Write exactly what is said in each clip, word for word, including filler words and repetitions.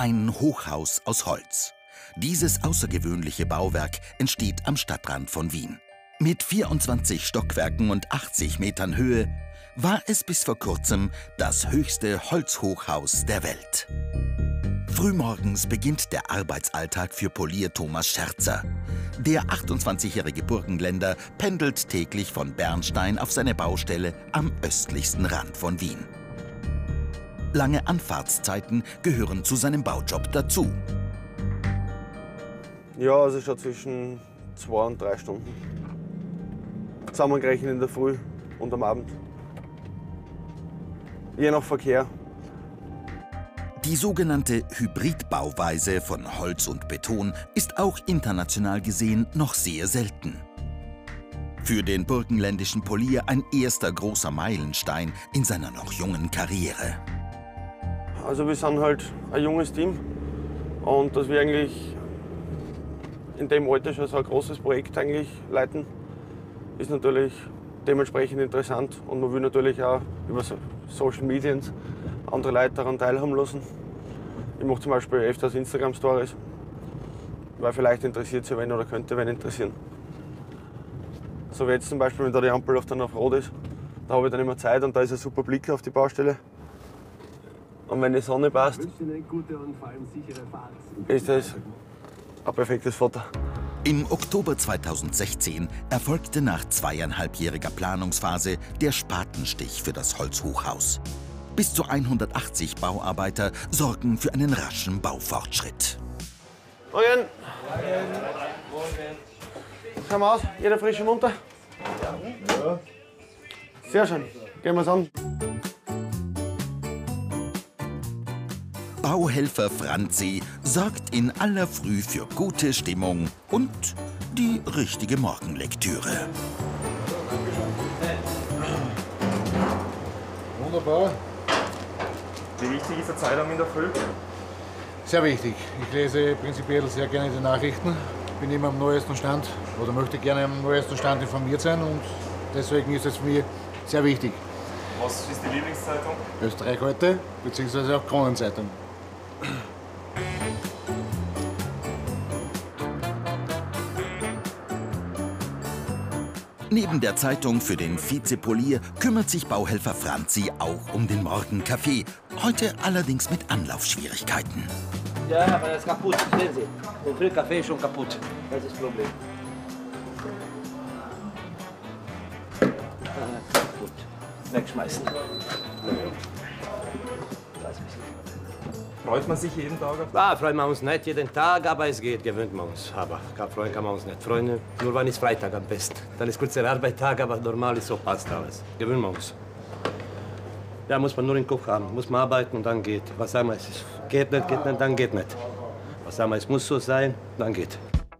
Ein Hochhaus aus Holz. Dieses außergewöhnliche Bauwerk entsteht am Stadtrand von Wien. Mit vierundzwanzig Stockwerken und achtzig Metern Höhe war es bis vor kurzem das höchste Holzhochhaus der Welt. Frühmorgens beginnt der Arbeitsalltag für Polier Thomas Scherzer. Der achtundzwanzigjährige Burgenländer pendelt täglich von Bernstein auf seine Baustelle am östlichsten Rand von Wien. Lange Anfahrtszeiten gehören zu seinem Baujob dazu. Ja, also schon zwischen zwei und drei Stunden. Zusammengerechnet in der Früh und am Abend. Je nach Verkehr. Die sogenannte Hybridbauweise von Holz und Beton ist auch international gesehen noch sehr selten. Für den burgenländischen Polier ein erster großer Meilenstein in seiner noch jungen Karriere. Also wir sind halt ein junges Team und dass wir eigentlich in dem Alter schon so ein großes Projekt eigentlich leiten, ist natürlich dementsprechend interessant und man will natürlich auch über Social Media andere Leute daran teilhaben lassen. Ich mache zum Beispiel öfters Instagram-Stories, weil vielleicht interessiert sie wen oder könnte wen interessieren. So wie jetzt zum Beispiel, wenn da die Ampel dann auf Rot ist, da habe ich dann immer Zeit und da ist ein super Blick auf die Baustelle. Und wenn die Sonne passt, ist das ein perfektes Foto. Im Oktober zweitausendsechzehn erfolgte nach zweieinhalbjähriger Planungsphase der Spatenstich für das Holzhochhaus. Bis zu hundertachtzig Bauarbeiter sorgen für einen raschen Baufortschritt. Morgen! Schauen wir aus, jeder frisch und munter? Ja. Sehr schön, gehen wir es an. Bauhelfer Franzi sorgt in aller Früh für gute Stimmung und die richtige Morgenlektüre. Wunderbar. Wie wichtig ist die Zeitung in der Früh? Sehr wichtig. Ich lese prinzipiell sehr gerne die Nachrichten. Bin immer am neuesten Stand oder möchte gerne am neuesten Stand informiert sein und deswegen ist es für mich sehr wichtig. Was ist die Lieblingszeitung? Österreich heute bzw. auch Kronenzeitung. Neben der Zeitung für den Vizepolier kümmert sich Bauhelfer Franzi auch um den Morgenkaffee. Heute allerdings mit Anlaufschwierigkeiten. Ja, aber das ist kaputt, sehen Sie. Der Frühkaffee ist schon kaputt. Das ist das Problem. Ah, kaputt. Wegschmeißen. Freut man sich jeden Tag auf das? Ah, freuen wir uns nicht jeden Tag, aber es geht, gewöhnt man uns. Aber freuen kann man uns nicht. Freunde, nur wann ist Freitag am besten. Dann ist kurzer Arbeitstag, aber normal ist so, passt alles. Gewöhnen wir uns. Ja, muss man nur den Kopf haben, muss man arbeiten und dann geht. Was sagen wir, es ist, geht nicht, geht nicht, dann geht nicht. Was sagen wir, es muss so sein, dann geht.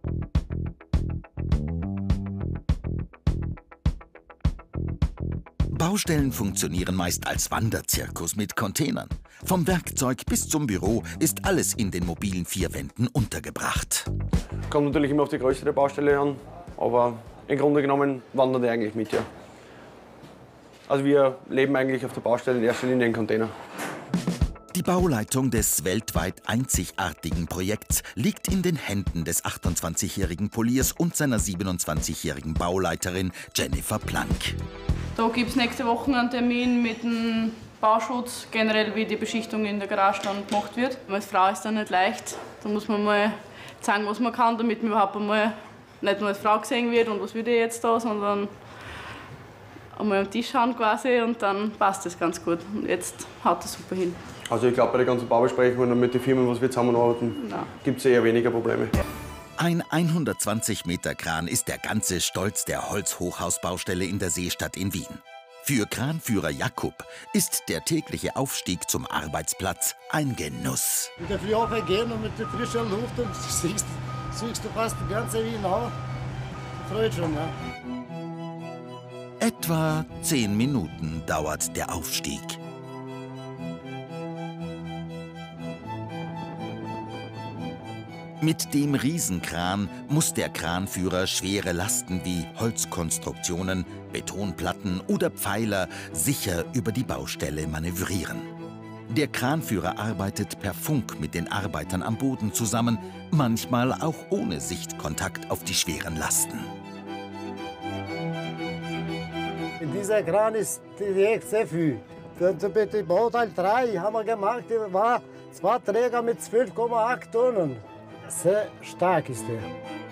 Baustellen funktionieren meist als Wanderzirkus mit Containern. Vom Werkzeug bis zum Büro ist alles in den mobilen vier Wänden untergebracht. Kommt natürlich immer auf die Größe der Baustelle an, aber im Grunde genommen wandern die eigentlich mit, ja. Also wir leben eigentlich auf der Baustelle in erster Linie in Container. Die Bauleitung des weltweit einzigartigen Projekts liegt in den Händen des achtundzwanzigjährigen Poliers und seiner siebenundzwanzigjährigen Bauleiterin Jennifer Plank. Da gibt es nächste Woche einen Termin mit dem Bauschutz, generell wie die Beschichtung in der Garage dann gemacht wird. Als Frau ist das nicht leicht. Da muss man mal zeigen, was man kann, damit man überhaupt einmal nicht nur als Frau gesehen wird und was will ich jetzt da, sondern einmal am Tisch schauen quasi und dann passt das ganz gut. Und jetzt haut das super hin. Also ich glaube, bei der ganzen Baubesprechung und mit den Firmen, was wir zusammenarbeiten, gibt es eher weniger Probleme. Ein hundertzwanzig Meter Kran ist der ganze Stolz der Holzhochhausbaustelle in der Seestadt in Wien. Für Kranführer Jakub ist der tägliche Aufstieg zum Arbeitsplatz ein Genuss. Mit der Früh gehen und mit der frischen Luft und siehst, siehst du fast die ganze Wien an. Freut schon, ja. Etwa zehn Minuten dauert der Aufstieg. Mit dem Riesenkran muss der Kranführer schwere Lasten wie Holzkonstruktionen, Betonplatten oder Pfeiler sicher über die Baustelle manövrieren. Der Kranführer arbeitet per Funk mit den Arbeitern am Boden zusammen, manchmal auch ohne Sichtkontakt auf die schweren Lasten. In dieser Kran ist direkt sehr viel. Für den Bauteil drei haben wir gemacht, der war zwei Träger mit zwölf Komma acht Tonnen. Sehr stark ist der.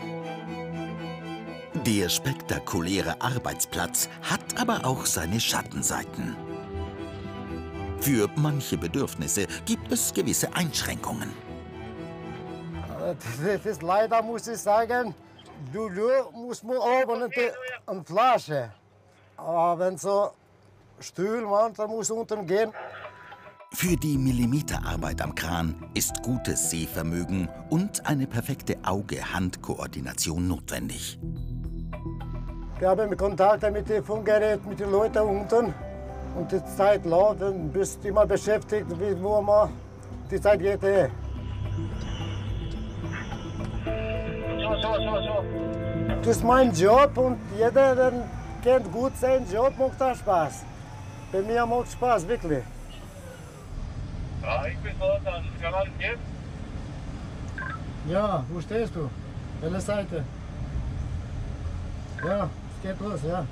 Der spektakuläre Arbeitsplatz hat aber auch seine Schattenseiten. Für manche Bedürfnisse gibt es gewisse Einschränkungen. Das ist leider, muss ich sagen, du, du musst man oben eine Flasche. Aber wenn so Stuhl, man, dann muss unten gehen. Für die Millimeterarbeit am Kran ist gutes Sehvermögen und eine perfekte Auge-Hand-Koordination notwendig. Wir haben Kontakt mit dem Funkgerät, mit den Leuten unten. Und die Zeit läuft, dann bist du immer beschäftigt, wie wo man die Zeit geht. Eh. So, so, so, so. Das ist mein Job und jeder, der kennt gut seinen Job, macht auch Spaß. Bei mir macht Spaß, wirklich. Ja, ich bin da, dann kann alles gehen. Ja, wo stehst du? Welche Seite? Ja, es geht los, ja.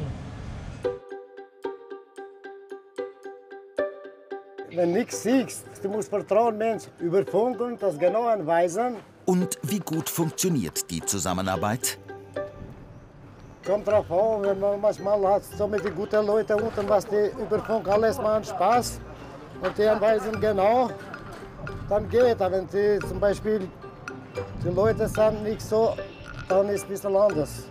Wenn du nichts siehst, du musst vertrauen, Mensch, über Funk und das genau anweisen. Und wie gut funktioniert die Zusammenarbeit? Kommt drauf an, wenn man manchmal hat so mit den guten Leuten unten, was die über Funk alles machen, Spaß. Und die anweisen genau, dann geht. Aber wenn die zum Beispiel die Leute sind nicht so, dann ist es ein bisschen anders.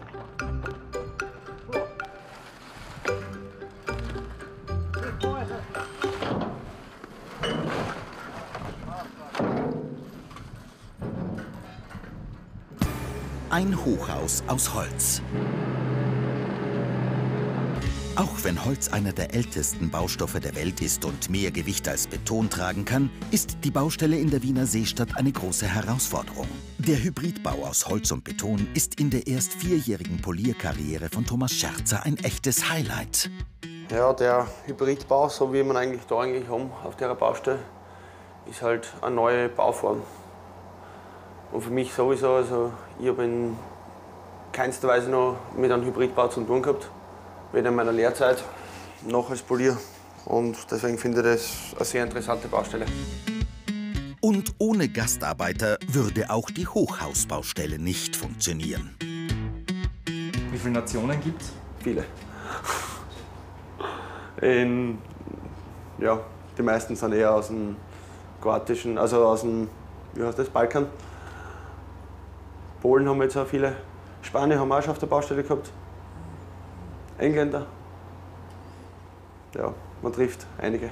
Ein Hochhaus aus Holz. Auch wenn Holz einer der ältesten Baustoffe der Welt ist und mehr Gewicht als Beton tragen kann, ist die Baustelle in der Wiener Seestadt eine große Herausforderung. Der Hybridbau aus Holz und Beton ist in der erst vierjährigen Polierkarriere von Thomas Scherzer ein echtes Highlight. Ja, der Hybridbau, so wie wir eigentlich da eigentlich haben auf der Baustelle, ist halt eine neue Bauform. Und für mich sowieso, also ich habe in keinster Weise noch mit einem Hybridbau zu tun gehabt. Weder in meiner Lehrzeit noch als Polier. Und deswegen finde ich das eine sehr interessante Baustelle. Und ohne Gastarbeiter würde auch die Hochhausbaustelle nicht funktionieren. Wie viele Nationen gibt's? Viele. In, ja, die meisten sind eher aus dem kroatischen, also aus dem, wie heißt das, Balkan. Polen haben wir jetzt auch viele. Spanien haben wir auch schon auf der Baustelle gehabt. Engländer. Ja, man trifft einige.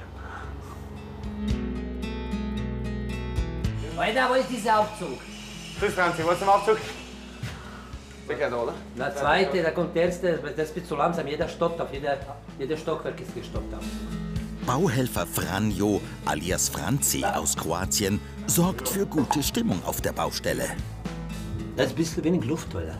Alter, wo ist dieser Aufzug? Grüß Franzi, was ist im Aufzug? Der gehört da, oder? Der zweite, da kommt der erste, das ist zu langsam. Jeder stoppt auf, jeder, jeder Stockwerk ist gestoppt auf. Bauhelfer Franjo, alias Franzi aus Kroatien, sorgt für gute Stimmung auf der Baustelle. Da ist ein bisschen wenig Luft, oder?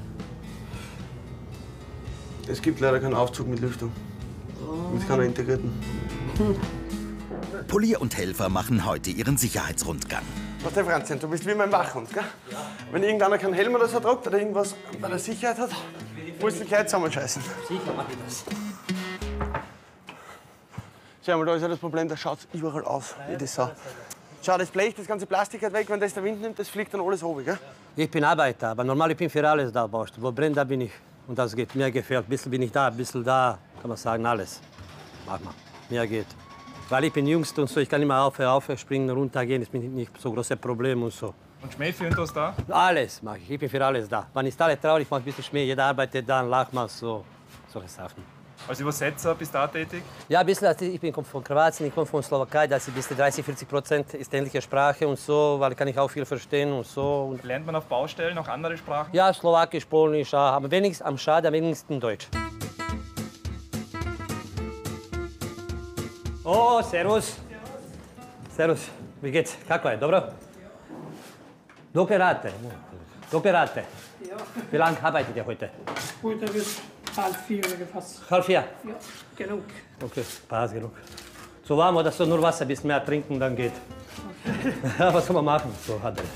Es gibt leider keinen Aufzug mit Lüftung. Mit keiner integrierten. Polier und Helfer machen heute ihren Sicherheitsrundgang. Was der Franzi, du bist wie mein Wachhund, gell? Wenn irgendeiner keinen Helm oder so trägt oder irgendwas bei der Sicherheit hat, musst du gleich zusammenscheißen. Sicher mach ich das. Schau mal, da ist ja das Problem, da schaut überall aus, wie das Sau. Schau, das Blech, das ganze Plastik hat weg, wenn das der Wind nimmt, das fliegt dann alles oben, gell? Ich bin Arbeiter, aber normal ich bin für alles da, Baustelle. Wo brennt, da bin ich. Und das geht. Mir gefällt. Ein bisschen bin ich da, ein bisschen da, kann man sagen, alles. Mach mal. Mir geht. Weil ich bin Jüngst und so, ich kann immer auf, auf, springen, runtergehen, ist mir nicht so ein großes Problem und so. Und Schmäh für uns da? Alles mache ich, ich bin für alles da. Wenn ich alle traurig mache, ein bisschen Schmäh, jeder arbeitet da, lacht mal, so, solche Sachen. Als Übersetzer bist du da tätig? Ja, ein bisschen, ich bin von Kroatien, ich komme von Slowakei, das ist bis dreißig, vierzig Prozent ist ähnliche Sprache und so, weil kann ich auch viel verstehen und so. Lernt man auf Baustellen auch andere Sprachen? Ja, Slowakisch, Polnisch, aber wenigstens am Schade, am wenigsten Deutsch. Oh, servus. Servus, wie geht's? Kako je, dobro? Dokle radite? Dokle radite? Ja. Wie lange arbeitet ihr heute? Heute bis halb vier oder fast. Halb vier? Ja, genug. Okay, passt genug. zu warm oder so, nur Wasser, ein bisschen mehr trinken, dann geht. Ja, was soll man machen? So hat er.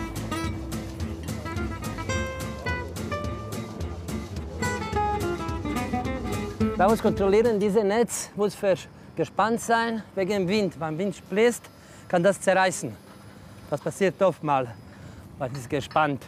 Bei uns kontrollieren dieses Netz, muss gespannt sein wegen dem Wind. Wenn Wind bläst, kann das zerreißen. Das passiert oftmals, weil es ist gespannt.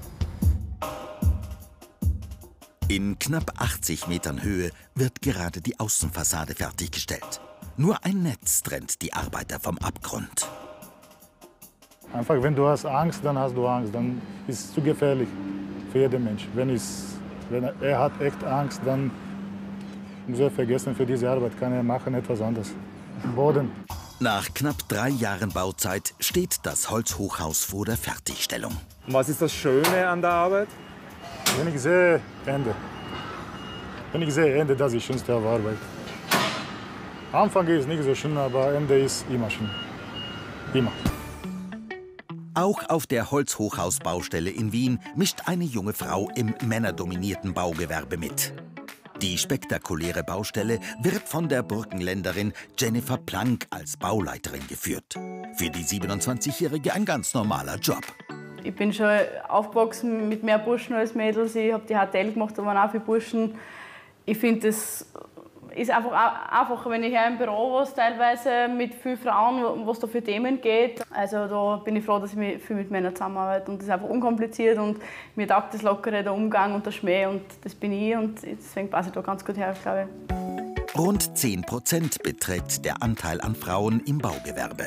In knapp achtzig Metern Höhe wird gerade die Außenfassade fertiggestellt. Nur ein Netz trennt die Arbeiter vom Abgrund. Einfach, wenn du hast Angst, dann hast du Angst. Dann ist es zu gefährlich für jeden Mensch. Wenn, es, wenn er, er hat echt Angst, dann muss er vergessen, für diese Arbeit kann er machen etwas anderes. Boden. Nach knapp drei Jahren Bauzeit steht das Holzhochhaus vor der Fertigstellung. Und was ist das Schöne an der Arbeit? Wenn ich sehe Ende, wenn ich sehe Ende, das ist die schönste Arbeit. Anfang ist nicht so schön, aber Ende ist immer schön. Immer. Auch auf der Holzhochhausbaustelle in Wien mischt eine junge Frau im männerdominierten Baugewerbe mit. Die spektakuläre Baustelle wird von der Burgenländerin Jennifer Plank als Bauleiterin geführt. Für die siebenundzwanzigjährige ein ganz normaler Job. Ich bin schon aufgewachsen mit mehr Burschen als Mädels. Ich habe die H T L gemacht, da waren auch viele Burschen. Ich finde, das ist einfach einfacher, wenn ich hier im Büro was teilweise mit vielen Frauen, was da für Themen geht. Also da bin ich froh, dass ich viel mit Männern zusammenarbeite. Und das ist einfach unkompliziert und mir taugt das Lockere, der Umgang und der Schmäh. Und das bin ich und deswegen passe ich da ganz gut her, glaube ich. Rund zehn Prozent beträgt der Anteil an Frauen im Baugewerbe.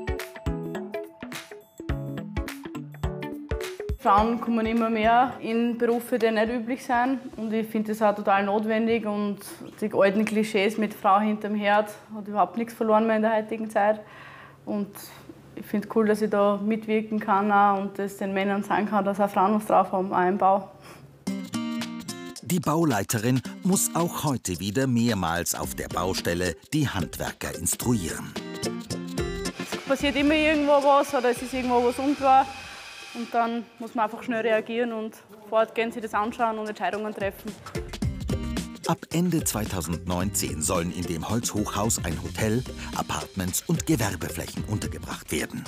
Frauen kommen immer mehr in Berufe, die nicht üblich sind. Und ich finde das auch total notwendig. Und die alten Klischees mit Frau hinterm Herd hat überhaupt nichts verloren mehr in der heutigen Zeit. Und ich finde es cool, dass ich da mitwirken kann auch und das den Männern sagen kann, dass auch Frauen was drauf haben, auch im Bau. Die Bauleiterin muss auch heute wieder mehrmals auf der Baustelle die Handwerker instruieren. Es passiert immer irgendwo was oder es ist irgendwo was unklar. Und dann muss man einfach schnell reagieren und fortgehen, sich das anschauen und Entscheidungen treffen. Ab Ende zweitausendneunzehn sollen in dem Holzhochhaus ein Hotel, Apartments und Gewerbeflächen untergebracht werden.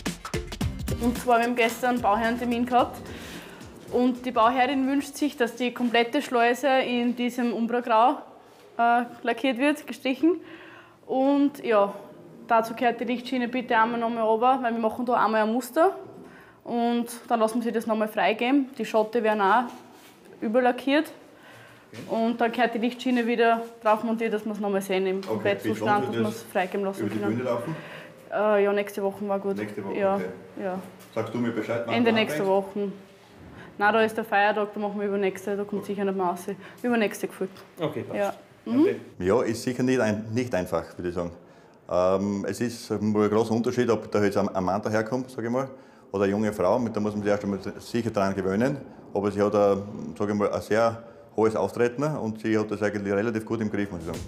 Und zwar, wir haben gestern einen Bauherrentermin gehabt. Und die Bauherrin wünscht sich, dass die komplette Schleuse in diesem Umbragrau äh, lackiert wird, gestrichen. Und ja, dazu gehört die Lichtschiene bitte einmal nochmal runter, weil wir machen da einmal ein Muster. Und dann lassen wir sie das nochmal freigeben. Die Schotte werden auch überlackiert. Und dann gehört die Lichtschiene wieder drauf montiert, dass wir es nochmal sehen im Komplettzustand, dass wir es freigeben lassen über die können. Bühne laufen? Äh, ja, nächste Woche war gut. Nächste Woche, ja, okay. ja. Sagst du mir Bescheid, wann Ende du nächste anfängst? Woche. Nein, da ist der Feiertag, da machen wir übernächste, da kommt sicher nicht mehr raus. Übernächste gefühlt. Okay, passt. Ja. Mhm. Ja, ist sicher nicht, ein, nicht einfach, würde ich sagen. Ähm, es ist ein großer Unterschied, ob da jetzt ein Mann daherkommt, sage ich mal, oder eine junge Frau. Da muss man sich erst einmal sicher daran gewöhnen. Aber sie hat ein, sage ich mal, ein sehr hohes Auftreten und sie hat das eigentlich relativ gut im Griff, muss ich sagen.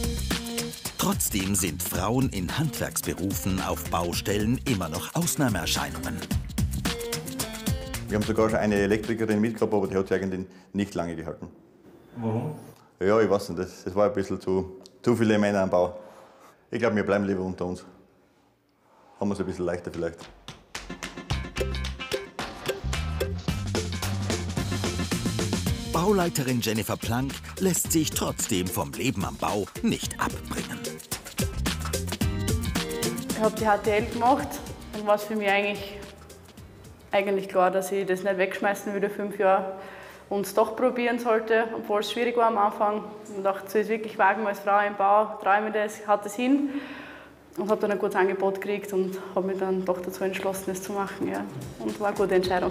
Trotzdem sind Frauen in Handwerksberufen auf Baustellen immer noch Ausnahmeerscheinungen. Wir haben sogar schon eine Elektrikerin mitgehabt, aber die hat sich eigentlich nicht lange gehalten. Warum? Ja, ich weiß nicht, das, das war ein bisschen zu, zu viele Männer am Bau. Ich glaube, wir bleiben lieber unter uns. Haben wir es ein bisschen leichter vielleicht. Bauleiterin Jennifer Plank lässt sich trotzdem vom Leben am Bau nicht abbringen. Ich habe die H T L gemacht und war es für mich eigentlich, eigentlich klar, dass ich das nicht wegschmeißen würde, fünf Jahre, und es doch probieren sollte, obwohl es schwierig war am Anfang. Ich dachte, soll ich es wirklich wagen als Frau im Bau, traue mir das, hat es hin. Und habe dann ein gutes Angebot gekriegt und habe mich dann doch dazu entschlossen, es zu machen. Ja. Und war eine gute Entscheidung.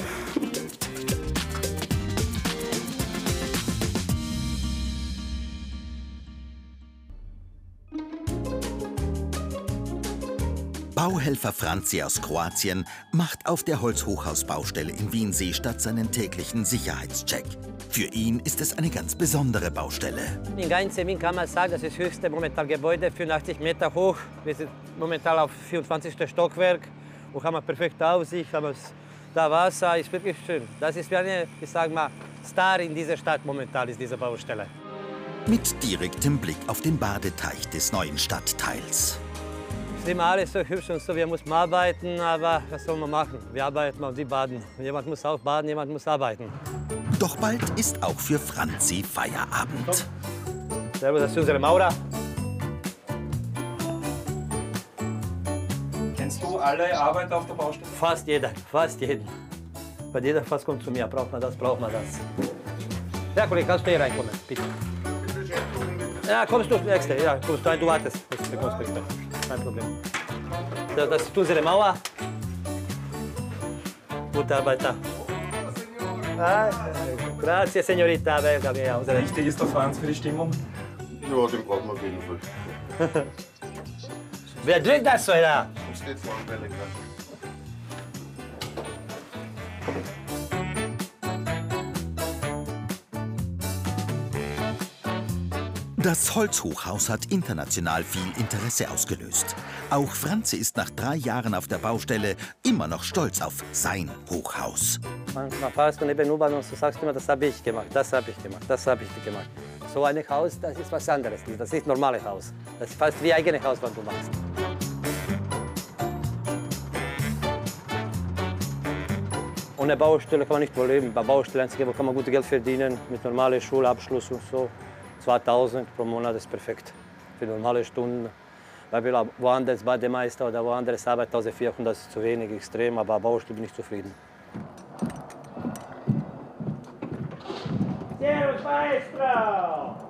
Bauhelfer Franzi aus Kroatien macht auf der Holzhochhausbaustelle in Wien-Seestadt seinen täglichen Sicherheitscheck. Für ihn ist es eine ganz besondere Baustelle. In ganz Wien kann man sagen, das ist das höchste momentan Gebäude, vierundachtzig Meter hoch. Wir sind momentan auf vierundzwanzigsten Stockwerk und haben eine perfekte Aussicht, haben da Wasser, ist wirklich schön. Das ist wie eine, ich sag mal, Star in dieser Stadt momentan, ist diese Baustelle. Mit direktem Blick auf den Badeteich des neuen Stadtteils. ist immer alles so hübsch und so, wir müssen arbeiten, aber was soll man machen? Wir arbeiten und die baden. Jemand muss auch baden, jemand muss arbeiten. Doch bald ist auch für Franzi Feierabend. Servus, das ist unsere Maurer. Kennst du alle Arbeiter auf der Baustelle? Fast jeder, fast jeden. Bei jeder fast kommt zu mir, braucht man das, braucht man das. Ja, Kollege, kannst du hier reinkommen, bitte. Ja, kommst du, nächste, ja, kommst du rein, du wartest. Du kommst bitte. Kein Problem. Ja, das ist unsere Mauer. Gute Arbeiter. Ah, grazie, Signorita. Wichtig ist der Franz für die Stimmung? Ja, den brauchen wir auf jeden Fall. Wer trinkt das so, da? Steht vor dem Bälle gerade. Das Holzhochhaus hat international viel Interesse ausgelöst. Auch Franzi ist nach drei Jahren auf der Baustelle immer noch stolz auf sein Hochhaus. Manchmal fahrst du neben U-Bahn und du sagst immer, das habe ich gemacht, das habe ich gemacht, das habe ich gemacht. So ein Haus, das ist was anderes. Das ist nicht ein normales Haus. Das ist fast wie ein eigenes Haus, was du machst. Ohne Baustelle kann man nicht wohl leben. Bei Baustellen kann man gut Geld verdienen, mit normalem Schulabschluss und so. zweitausend pro Monat ist perfekt für normale Stunden. Weil wir woanders Bademeister oder woanders arbeiten, eintausendvierhundert ist zu wenig, extrem, aber Baustelle bin ich zufrieden. Servus, Maestro!